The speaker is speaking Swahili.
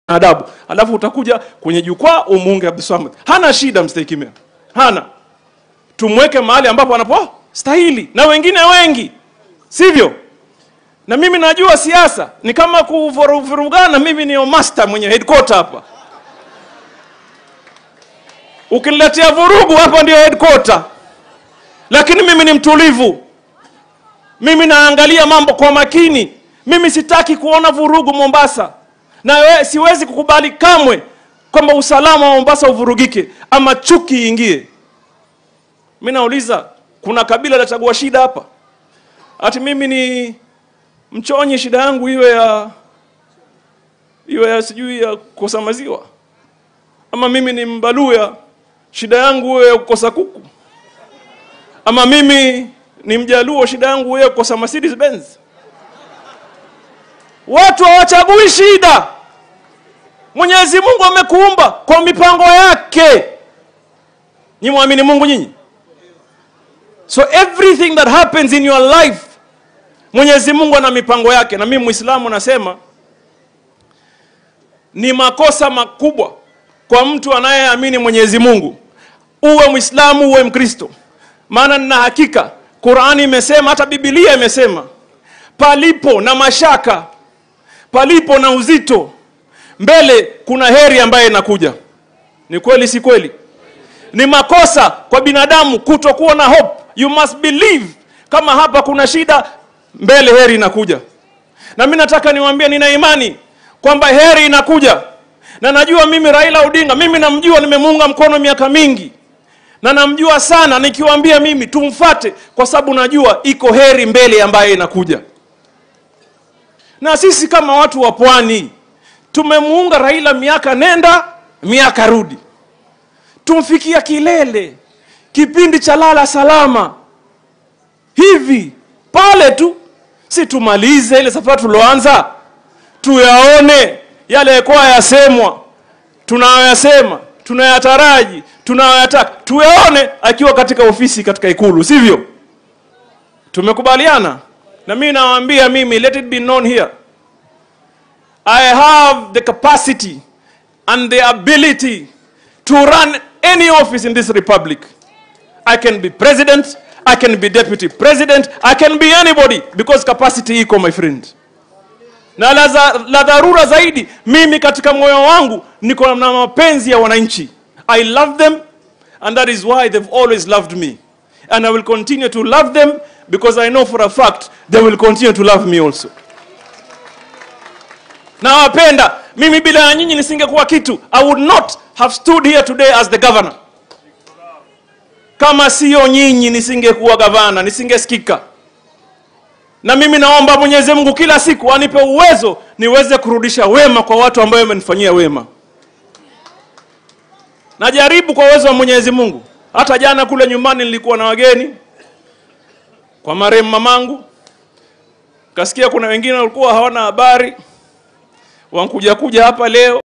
adabu. Alafu utakuja kwenye jukwaa umuunge Abdulswamad. Hana shida mstahiki meya. Hana. Tumweke mahali ambapo anapo stahili na wengine wengi. Sivyo? Na mimi najua siasa ni kama kuvurugana. Mimi ni master mwenye headquarter hapa. Ukiniletea vurugu hapa ndio headquarter. Lakini mimi ni mtulivu. Mimi naangalia mambo kwa makini. Mimi sitaki kuona vurugu Mombasa. Na siwezi kukubali kamwe kwamba usalama wa Mombasa uvurugike ama chuki ingie. Mimi nauliza, kuna kabila la chagua shida hapa? Ati mimi ni Mchonyi, shida yangu iwe ya sijui ya kukosa maziwa? Ama mimi ni Mbaluya, shida yangu iwe ya kukosa kuku? Ama mimi ni Mjaluo, shida yangu iwe ya kukosa Mercedes Benz? Watu hawachagui shida. Mwenyezi Mungu amekuumba kwa mipango yake. Ni muamini Mungu nyinyi? So everything that happens in your life, Mwenyezi Mungu ana mipango yake. Na mimi Muislamu nasema ni makosa makubwa kwa mtu anayeamini Mwenyezi Mungu, uwe Muislamu uwe Mkristo. Maana nina hakika Qur'ani imesema, hata Biblia imesema, palipo na mashaka, palipo na uzito, mbele kuna heri ambayo inakuja. Ni kweli si kweli? Ni makosa kwa binadamu kutokuwa na hope. You must believe kama hapa kuna shida, mbele heri inakuja. Na mimi nataka niwaambie, nina imani kwamba heri inakuja. Na najua mimi Raila Odinga, mimi namjua, nimemuunga mkono miaka mingi. Na namjua sana, nikiwaambia mimi tumfuate kwa sababu najua iko heri mbele ambayo inakuja. Na sisi kama watu wa pwani tumemuunga Raila miaka nenda miaka rudi. Tumfikia kilele kipindi cha lala salama hivi pale tu, si tumalize ile safari tuloanza, tuyaone yale kwa yasemwa, tunayoyasema, tunayataraji, tunayoyataka, tuyaone akiwa katika ofisi, katika ikulu, sivyo? Tumekubaliana. Na mimi nawaambia, mimi let it be known here, I have the capacity and the ability to run any office in this republic. I can be president, I can be deputy president, I can be anybody, because capacity iko, my friend. Na la dharura zaidi, mimi katika moyo wangu niko na mapenzi ya wananchi. I love them, and that is why they've always loved me. And I will continue to love them, because I know for a fact they will continue to love me also. Na wapenda, mimi bila nyinyi nisingekuwa kitu. I would not have stood here today as the governor. Kama sio nyinyi nisingekuwa gavana, nisingesikika. Na mimi naomba Mwenyezi Mungu kila siku anipe uwezo niweze kurudisha wema kwa watu ambao wamenifanyia wema. Najaribu kwa uwezo wa Mwenyezi Mungu. Hata jana kule nyumbani nilikuwa na wageni kwa marehemu mamangu. Kasikia kuna wengine walikuwa hawana habari, wankuja hapa leo.